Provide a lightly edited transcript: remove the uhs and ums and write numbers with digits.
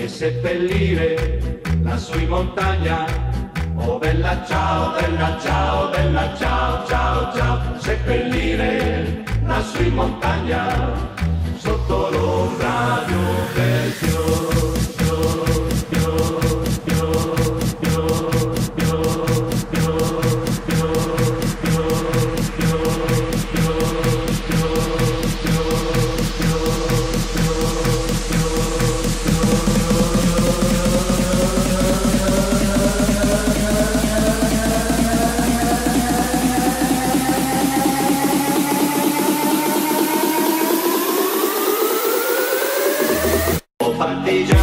e seppellire lassù in montagna. Oh bella ciao, bella ciao, bella ciao, ciao, ciao, seppellire lassù in montagna, sotto l'ombra di un bel fior, fior, fior, fior, fior, fior, fior, fior, fior, fior, partigiano.